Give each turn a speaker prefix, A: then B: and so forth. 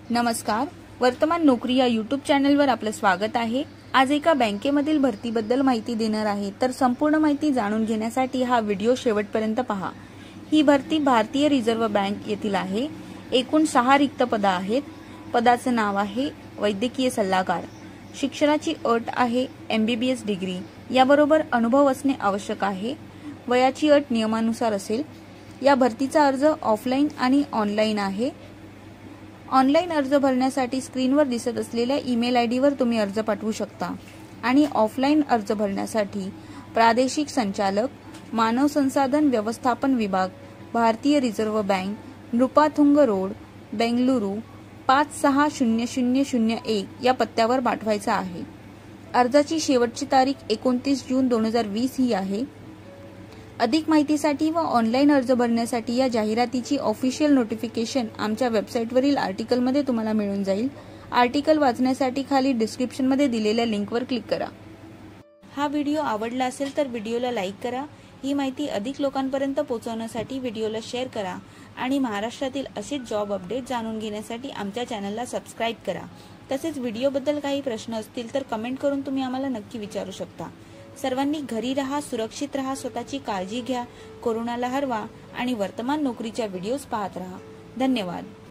A: नमस्कार, वर्तमान नोकरी या यूट्यूब चॅनलवर आपलं स्वागत आहे। आज एका बँकेमधील भरतीबद्दल माहिती देणार आहे, तर संपूर्ण माहिती जाणून घेण्यासाठी हा व्हिडिओ शेवटपर्यंत पहा। ही भरती भारतीय रिझर्व्ह बँक येथील आहे। एकूण 6 रिक्त पदे आहेत। पदाचे नाव आहे वैद्यकीय सल्लागार। शिक्षणाची अट आहे MBBS डिग्री, याबरोबर अनुभव असणे आवश्यक आहे। वयाची अट नियमानुसार असेल। या भरतीचा अर्ज ऑफलाइन आणि ऑनलाइन आहे। ऑनलाइन अर्ज भरण्यासाठी स्क्रीनवर दिसत असलेल्या ईमेल आयडीवर तुम्ही अर्ज पाठवू शकता आणि ऑफलाइन अर्ज भरण्यासाठी प्रादेशिक संचालक, मानव संसाधन व्यवस्थापन विभाग, भारतीय reserve bank, Nrupathunga road, Bengaluru 560001 या पत्त्यावर पाठवायचा आहे। अर्जाची शेवटची तारीख 29 जून 2020 ही आहे। अधिक माहितीसाठी व ऑनलाइन अर्ज भरण्यासाठी या जाहिरातीची ऑफिशियल नोटिफिकेशन आमच्या वेबसाईटवरील आर्टिकलमध्ये तुम्हाला मिळून जाईल। आर्टिकल वाचण्यासाठी खाली डिस्क्रिप्शनमध्ये दिलेल्या लिंकवर क्लिक करा। हा व्हिडिओ आवडला असेल तर व्हिडिओला लाईक करा। ही माहिती अधिक लोकांपर्यंत पोहोचवण्यासाठी व्हिडिओला शेअर करा आणि महाराष्ट्रातील असेच जॉब अपडेट जाणून घेण्यासाठी आमच्या चॅनलला सबस्क्राइब करा। तसेच व्हिडिओबद्दल काही प्रश्न असतील तर कमेंट करून तुम्ही आम्हाला नक्की विचारू शकता। सर्वांनी घरी राहा, सुरक्षित राहा, स्वतःची काळजी घ्या, कोरोनाला हरवा आणि वर्तमान नोकरीच्या व्हिडिओज पाहत राहा। धन्यवाद।